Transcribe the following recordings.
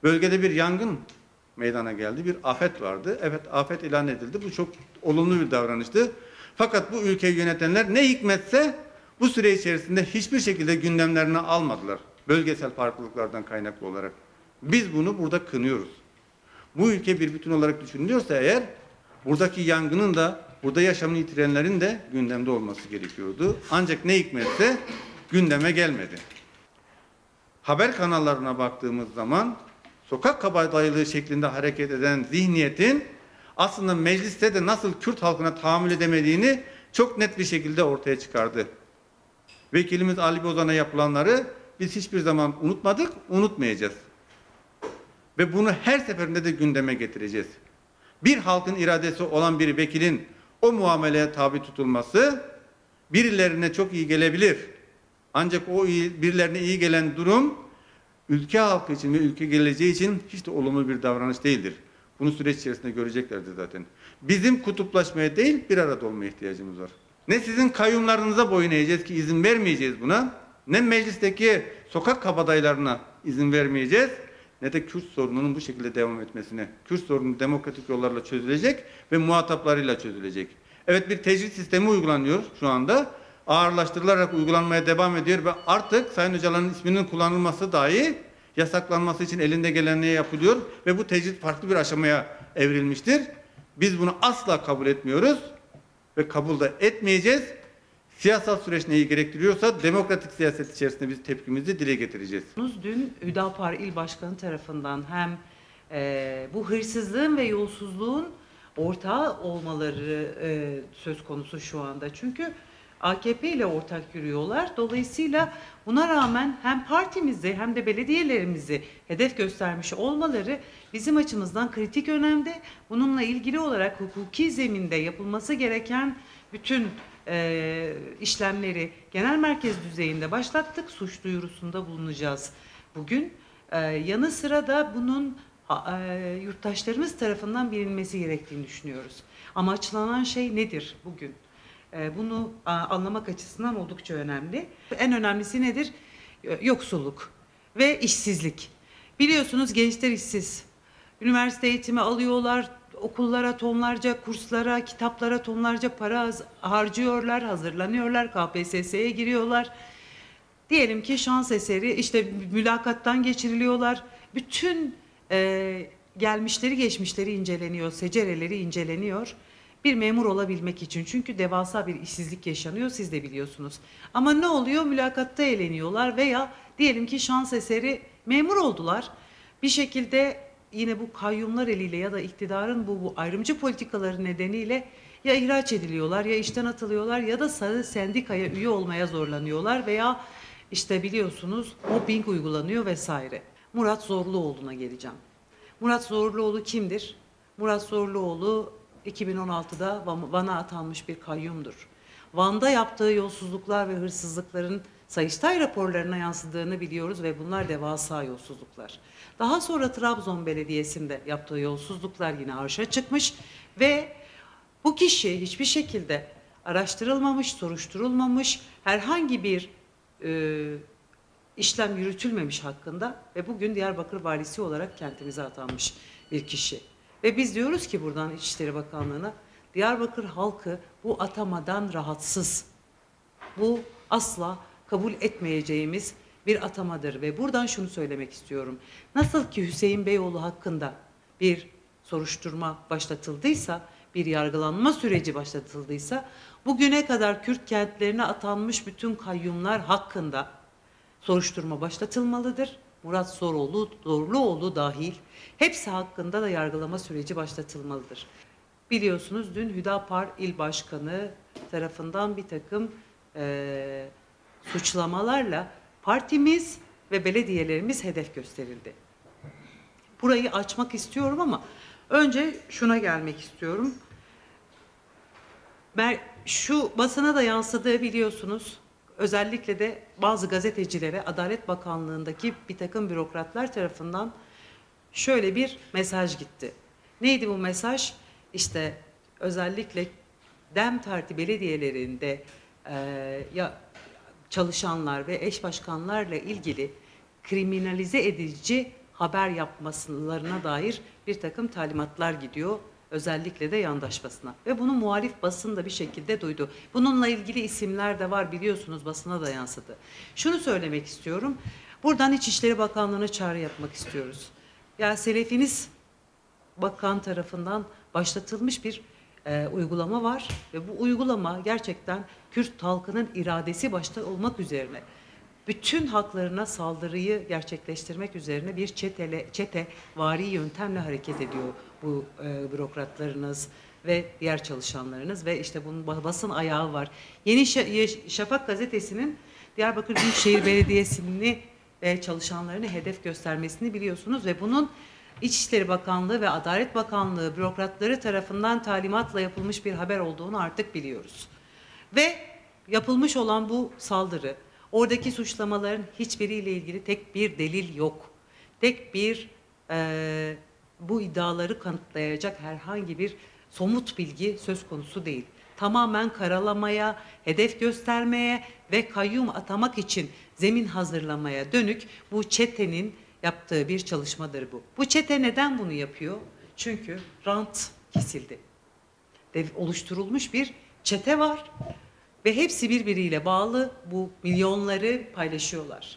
Bölgede bir yangın meydana geldi, bir afet vardı. Evet, afet ilan edildi. Bu çok olumlu bir davranıştı. Fakat bu ülkeyi yönetenler ne hikmetse bu süre içerisinde hiçbir şekilde gündemlerine almadılar. Bölgesel farklılıklardan kaynaklı olarak. Biz bunu burada kınıyoruz. Bu ülke bir bütün olarak düşünülüyorsa eğer, buradaki yangının da, burada yaşamını yitirenlerin de gündemde olması gerekiyordu. Ancak ne hikmetse gündeme gelmedi. Haber kanallarına baktığımız zaman sokak kabadayılığı şeklinde hareket eden zihniyetin aslında mecliste de nasıl Kürt halkına tahammül edemediğini çok net bir şekilde ortaya çıkardı. Vekilimiz Ali Bozan'a yapılanları biz hiçbir zaman unutmadık, unutmayacağız. Ve bunu her seferinde de gündeme getireceğiz. Bir halkın iradesi olan bir vekilin o muameleye tabi tutulması birilerine çok iyi gelebilir. Ancak o birilerine iyi gelen durum ülke halkı için ve ülke geleceği için hiç de olumlu bir davranış değildir. Bunu süreç içerisinde göreceklerdi zaten. Bizim kutuplaşmaya değil bir arada olmaya ihtiyacımız var. Ne sizin kayyumlarınıza boyun eğeceğiz ki izin vermeyeceğiz buna, ne meclisteki sokak kabadayılarına izin vermeyeceğiz, ne de Kürt sorununun bu şekilde devam etmesine. Kürt sorunu demokratik yollarla çözülecek ve muhataplarıyla çözülecek. Evet, bir tecrit sistemi uygulanıyor şu anda. Ağırlaştırılarak uygulanmaya devam ediyor ve artık Sayın Öcalan'ın isminin kullanılması dahi yasaklanması için elinde gelen ne yapılıyor ve bu tecrit farklı bir aşamaya evrilmiştir. Biz bunu asla kabul etmiyoruz ve kabul da etmeyeceğiz. Siyasal süreç neyi gerektiriyorsa demokratik siyaset içerisinde biz tepkimizi dile getireceğiz. Dün Hüdapar İl Başkanı tarafından hem bu hırsızlığın ve yolsuzluğun ortağı olmaları söz konusu şu anda. Çünkü AKP ile ortak yürüyorlar. Dolayısıyla buna rağmen hem partimizi hem de belediyelerimizi hedef göstermiş olmaları bizim açımızdan kritik önemde. Bununla ilgili olarak hukuki zeminde yapılması gereken bütün işlemleri genel merkez düzeyinde başlattık. Suç duyurusunda bulunacağız bugün. Yanı sıra da bunun yurttaşlarımız tarafından bilinmesi gerektiğini düşünüyoruz. Amaçlanan şey nedir bugün? Bunu anlamak açısından oldukça önemli. En önemlisi nedir? Yoksulluk ve işsizlik. Biliyorsunuz gençler işsiz. Üniversite eğitimi alıyorlar, okullara tonlarca, kurslara, kitaplara tonlarca para harcıyorlar, hazırlanıyorlar, KPSS'ye giriyorlar. Diyelim ki şans eseri işte mülakattan geçiriliyorlar. Bütün gelmişleri geçmişleri inceleniyor, secereleri inceleniyor. Bir memur olabilmek için, çünkü devasa bir işsizlik yaşanıyor, siz de biliyorsunuz. Ama ne oluyor? Mülakatta eleniyorlar veya diyelim ki şans eseri memur oldular. Bir şekilde yine bu kayyumlar eliyle ya da iktidarın bu ayrımcı politikaları nedeniyle ya ihraç ediliyorlar, ya işten atılıyorlar ya da sarı sendikaya üye olmaya zorlanıyorlar veya işte biliyorsunuz mobbing uygulanıyor vesaire. Murat Zorluoğlu'na geleceğim. Murat Zorluoğlu kimdir? Murat Zorluoğlu 2016'da Van'a atanmış bir kayyumdur. Van'da yaptığı yolsuzluklar ve hırsızlıkların Sayıştay raporlarına yansıdığını biliyoruz ve bunlar devasa yolsuzluklar. Daha sonra Trabzon Belediyesi'nde yaptığı yolsuzluklar yine arşa çıkmış ve bu kişi hiçbir şekilde araştırılmamış, soruşturulmamış, herhangi bir işlem yürütülmemiş hakkında ve bugün Diyarbakır valisi olarak kentimize atanmış bir kişi. Ve biz diyoruz ki buradan İçişleri Bakanlığı'na, Diyarbakır halkı bu atamadan rahatsız. Bu asla kabul etmeyeceğimiz bir atamadır ve buradan şunu söylemek istiyorum. Nasıl ki Hüseyin Beyoğlu hakkında bir soruşturma başlatıldıysa, bir yargılanma süreci başlatıldıysa, bugüne kadar Kürt kentlerine atanmış bütün kayyumlar hakkında soruşturma başlatılmalıdır. Murat Zorluoğlu dahil hepsi hakkında da yargılama süreci başlatılmalıdır. Biliyorsunuz dün Hüdapar İl Başkanı tarafından bir takım suçlamalarla partimiz ve belediyelerimiz hedef gösterildi. Burayı açmak istiyorum ama önce şuna gelmek istiyorum. Şu basına da yansıdığı biliyorsunuz. Özellikle de bazı gazetecilere Adalet Bakanlığı'ndaki bir takım bürokratlar tarafından şöyle bir mesaj gitti. Neydi bu mesaj? İşte özellikle DEM Parti belediyelerinde çalışanlar ve eş başkanlarla ilgili kriminalize edici haber yapmalarına dair bir takım talimatlar gidiyor. Özellikle de yandaş basına. Ve bunu muhalif basın da bir şekilde duydu. Bununla ilgili isimler de var, biliyorsunuz, basına da yansıdı. Şunu söylemek istiyorum. Buradan İçişleri Bakanlığı'na çağrı yapmak istiyoruz. Ya Selefiniz Bakan tarafından başlatılmış bir uygulama var ve bu uygulama gerçekten Kürt halkının iradesi başta olmak üzerine bütün haklarına saldırıyı gerçekleştirmek üzerine bir çetevari yöntemle hareket ediyor bu bürokratlarınız ve diğer çalışanlarınız ve işte bunun basın ayağı var. Yeni Şafak gazetesinin Diyarbakır Büyükşehir Belediyesi'ni ve çalışanlarını hedef göstermesini biliyorsunuz ve bunun İçişleri Bakanlığı ve Adalet Bakanlığı bürokratları tarafından talimatla yapılmış bir haber olduğunu artık biliyoruz. Ve yapılmış olan bu saldırı, oradaki suçlamaların hiçbiriyle ilgili tek bir delil yok. Tek bir bu iddiaları kanıtlayacak herhangi bir somut bilgi söz konusu değil. Tamamen karalamaya, hedef göstermeye ve kayyum atamak için zemin hazırlamaya dönük bu çetenin yaptığı bir çalışmadır bu. Bu çete neden bunu yapıyor? Çünkü rant kesildi. Oluşturulmuş bir çete var ve hepsi birbiriyle bağlı, bu milyonları paylaşıyorlar.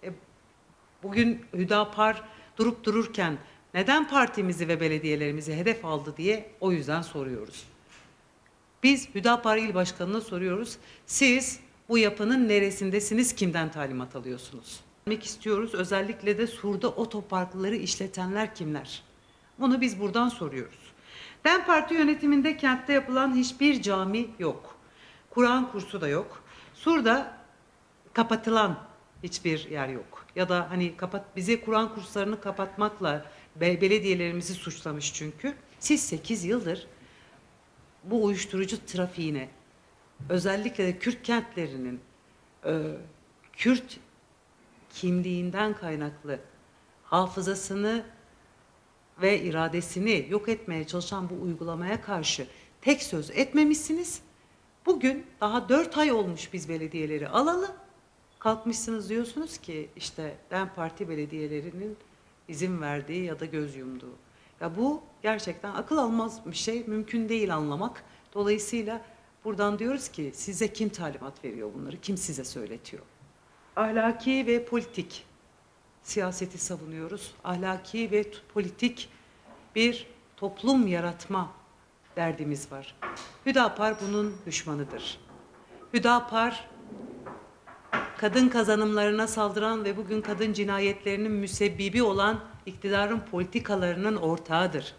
Bugün Hüdapar durup dururken neden partimizi ve belediyelerimizi hedef aldı diye o yüzden soruyoruz. Biz Hüdapar İl Başkanı'na soruyoruz. Siz bu yapının neresindesiniz, kimden talimat alıyorsunuz? Demek istiyoruz, özellikle de Sur'da otoparkları işletenler kimler? Bunu biz buradan soruyoruz. DEM Parti yönetiminde kentte yapılan hiçbir cami yok. Kur'an kursu da yok. Sur'da kapatılan hiçbir yer yok. Ya da hani bizi Kur'an kurslarını kapatmakla belediyelerimizi suçlamış çünkü. Siz 8 yıldır bu uyuşturucu trafiğine, özellikle de Kürt kentlerinin Kürt kimliğinden kaynaklı hafızasını ve iradesini yok etmeye çalışan bu uygulamaya karşı tek söz etmemişsiniz. Bugün daha 4 ay olmuş biz belediyeleri alalı. Kalkmışsınız diyorsunuz ki işte DEM Parti belediyelerinin izin verdiği ya da göz yumduğu. Ya bu gerçekten akıl almaz bir şey, mümkün değil anlamak. Dolayısıyla buradan diyoruz ki size kim talimat veriyor bunları, kim size söyletiyor? Ahlaki ve politik siyaseti savunuyoruz. Ahlaki ve politik bir toplum yaratma derdimiz var. Hüdapar bunun düşmanıdır. Hüdapar kadın kazanımlarına saldıran ve bugün kadın cinayetlerinin müsebbibi olan iktidarın politikalarının ortağıdır.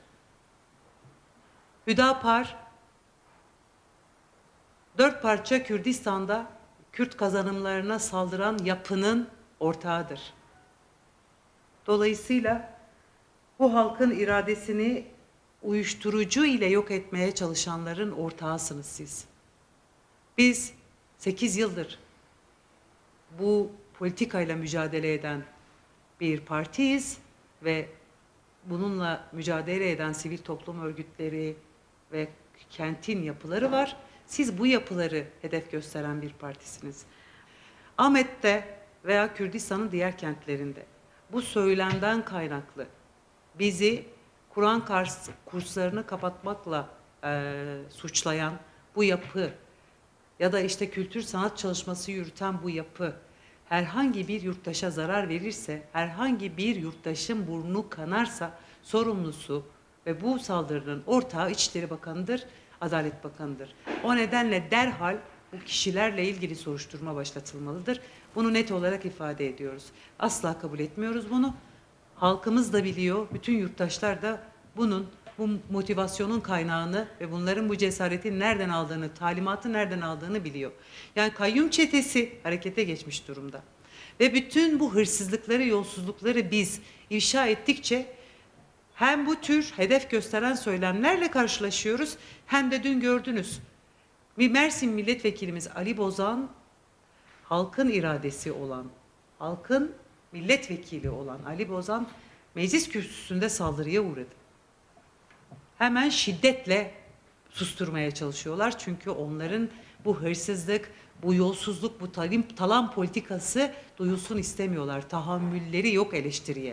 Hüdapar 4 parça Kürdistan'da Kürt kazanımlarına saldıran yapının ortağıdır. Dolayısıyla bu halkın iradesini uyuşturucu ile yok etmeye çalışanların ortağısınız siz. Biz 8 yıldır bu politikayla mücadele eden bir partiyiz ve bununla mücadele eden sivil toplum örgütleri ve kentin yapıları var. Siz bu yapıları hedef gösteren bir partisiniz. Ahmet'te veya Kürdistan'ın diğer kentlerinde bu söylemden kaynaklı bizi Kur'an kurslarını kapatmakla suçlayan bu yapı ya da işte kültür sanat çalışması yürüten bu yapı herhangi bir yurttaşa zarar verirse, herhangi bir yurttaşın burnu kanarsa sorumlusu ve bu saldırının ortağı İçişleri Bakanı'dır, Adalet Bakanı'dır. O nedenle derhal bu kişilerle ilgili soruşturma başlatılmalıdır. Bunu net olarak ifade ediyoruz. Asla kabul etmiyoruz bunu. Halkımız da biliyor, bütün yurttaşlar da bu motivasyonun kaynağını ve bunların bu cesaretin nereden aldığını, talimatı nereden aldığını biliyor. Yani kayyum çetesi harekete geçmiş durumda. Ve bütün bu hırsızlıkları, yolsuzlukları biz ifşa ettikçe hem bu tür hedef gösteren söylemlerle karşılaşıyoruz hem de dün gördünüz. Bir Mersin milletvekilimiz Ali Bozan, halkın iradesi olan, halkın milletvekili olan Ali Bozan meclis kürsüsünde saldırıya uğradı. Hemen şiddetle susturmaya çalışıyorlar. Çünkü onların bu hırsızlık, bu yolsuzluk, bu talan politikası duyulsun istemiyorlar. Tahammülleri yok eleştiriye.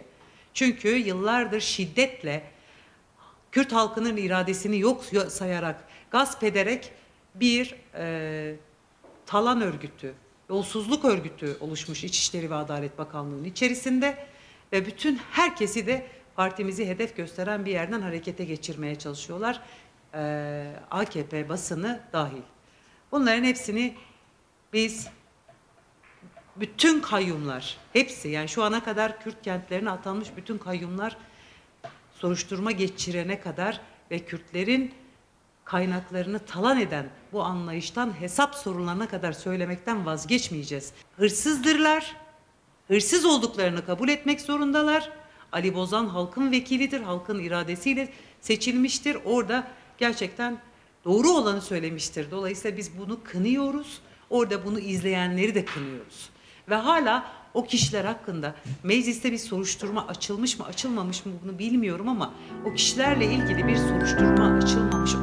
Çünkü yıllardır şiddetle Kürt halkının iradesini yok sayarak, gasp ederek bir talan örgütü, yolsuzluk örgütü oluşmuş İçişleri ve Adalet Bakanlığı'nın içerisinde ve bütün herkesi de partimizi hedef gösteren bir yerden harekete geçirmeye çalışıyorlar. AKP basını dahil. Bunların hepsini biz, bütün kayyumlar, hepsi, yani şu ana kadar Kürt kentlerine atanmış bütün kayyumlar soruşturma geçirene kadar ve Kürtlerin kaynaklarını talan eden bu anlayıştan hesap sorulana kadar söylemekten vazgeçmeyeceğiz. Hırsızdırlar, hırsız olduklarını kabul etmek zorundalar. Ali Bozan halkın vekilidir, halkın iradesiyle seçilmiştir. Orada gerçekten doğru olanı söylemiştir. Dolayısıyla biz bunu kınıyoruz. Orada bunu izleyenleri de kınıyoruz. Ve hala o kişiler hakkında mecliste bir soruşturma açılmış mı açılmamış mı bunu bilmiyorum ama o kişilerle ilgili bir soruşturma açılmamış